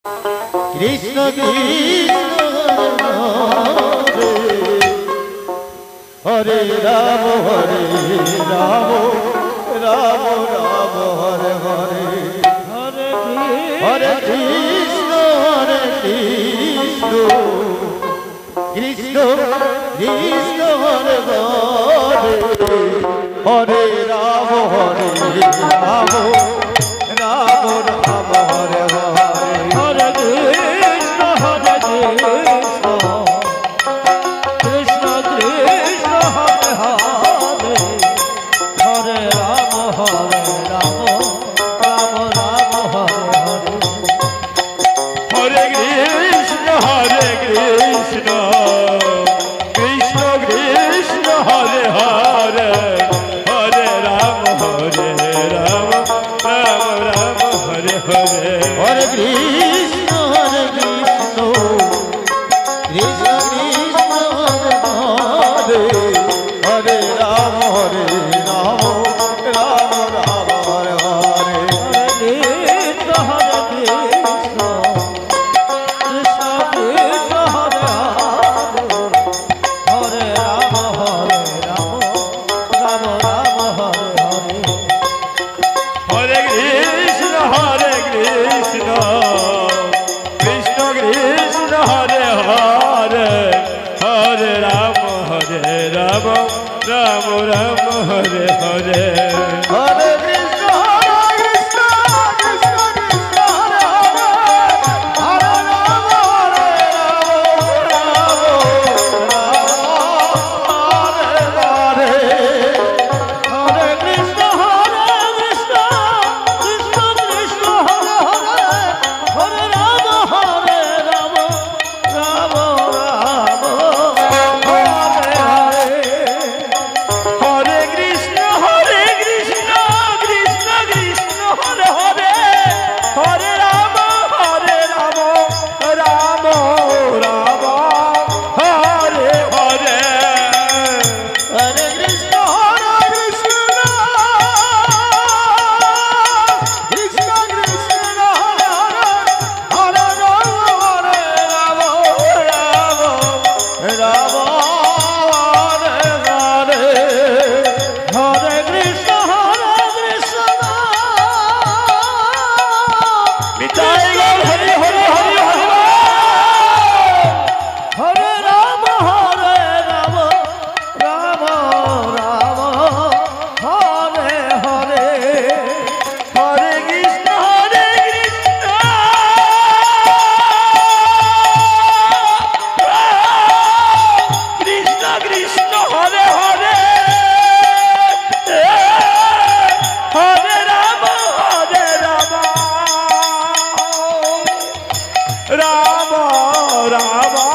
কৃষ্ণ কৃষ্ণ হরে রাম রাম রাম রাম হরে হরে হরে হরে কৃষ্ণ কৃষ্ণ কৃষ্ণ কৃষ্ণ হরে হরে হরে রাম রাম রাম রাম হরে হরে হরে কৃষ্ণ কৃষ্ণ কৃষ্ণ হরে হরে হরে রাম রাম রাম রাম হরে হরে হরে কৃষ্ণ কৃষ্ণ কৃষ্ণ হরে হরে হরে রাম রাম রাম হরে হরে হরে কৃষ্ণ কৃষ্ণ কৃষ্ণ হরে হরে হরে রাম রাম রাম হরে হরে হরে কৃষ্ণ কৃষ্ণ কৃষ্ণ কৃষ্ণ হরে হরে হরে রাম রাম রাম হরে হরে হরে কৃষ্ণ কৃষ্ণ কৃষ্ণ কৃষ্ণ হরে হরে হরে রাম রাম রাম রাম হরে হরে হরে কৃষ্ণ কৃষ্ণ কৃষ্ণ হরে হরে হরে রাম রাম হরে হরে কৃষ্ণ কৃষ্ণ কৃষ্ণ কৃষ্ণ হরে হরে হরে রাম রাম রাম হরে হরে হরে কৃষ্ণ কৃষ্ণ কৃষ্ণ কৃষ্ণ হরে হরে হরে রাম রাম রাম হরে হরে হরে কৃষ্ণ কৃষ্ণ কৃষ্ণ কৃষ্ণ হরে হরে রাম রাম হরে হরে হরে কৃষ্ণ কৃষ্ণ মিটাই গেল হরি হরি হরি হরি হরে রাম রাম রাম হরে হরে হরে কৃষ্ণ কৃষ্ণ কৃষ্ণ হরে হরে হরে রাম রাম রাম